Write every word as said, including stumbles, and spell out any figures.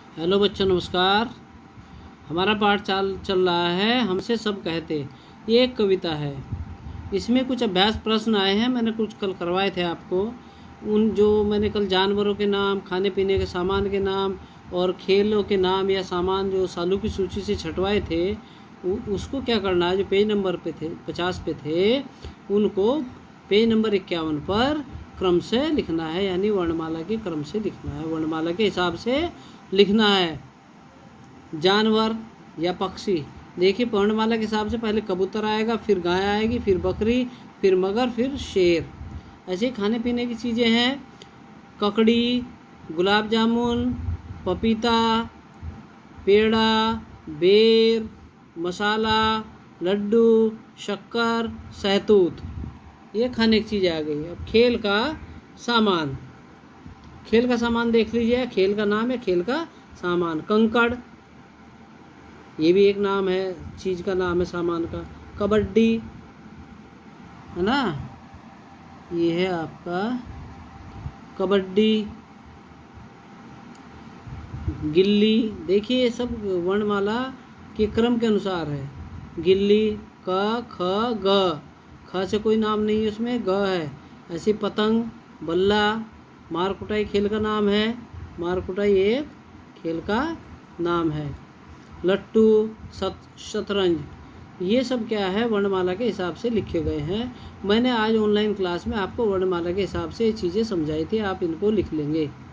Hello बच्चों, नमस्कार। हमारा पाठ चाल चल रहा है हमसे सब कहते। ये एक कविता है, इसमें कुछ अभ्यास प्रश्न आए हैं। मैंने कुछ कल करवाए थे आपको। उन जो मैंने कल जानवरों के नाम, खाने पीने के सामान के नाम और खेलों के नाम या सामान जो सालों की सूची से छटवाए थे, उसको क्या करना है, जो पेज नंबर पे थे पचास पे थे, उनको पेज नंबर इक्यावन पर क्रम से लिखना है, यानी वर्णमाला के क्रम से लिखना है, वर्णमाला के हिसाब से लिखना है। जानवर या पक्षी, देखिए वर्णमाला के हिसाब से पहले कबूतर आएगा, फिर गाय आएगी, फिर बकरी, फिर मगर, फिर शेर। ऐसे खाने पीने की चीज़ें हैं, ककड़ी, गुलाब जामुन, पपीता, पेड़ा, बेर, मसाला, लड्डू, शक्कर, सहतूत, ये खाने की चीज़ आ गई। अब खेल का सामान, खेल का सामान देख लीजिए, खेल का नाम है, खेल का सामान। कंकड़, ये भी एक नाम है, चीज़ का नाम है, सामान का। कबड्डी है ना, ये है आपका कबड्डी। गिल्ली, देखिए ये सब वर्णमाला के क्रम के अनुसार है। गिल्ली, क ख ग, ख से कोई नाम नहीं है, उसमें ग है। ऐसी पतंग, बल्ला, मार कुटाई खेल का नाम है, मार कुटाई एक खेल का नाम है। लट्टू, सत शतरंज, ये सब क्या है, वर्णमाला के हिसाब से लिखे गए हैं। मैंने आज ऑनलाइन क्लास में आपको वर्णमाला के हिसाब से ये चीज़ें समझाई थी, आप इनको लिख लेंगे।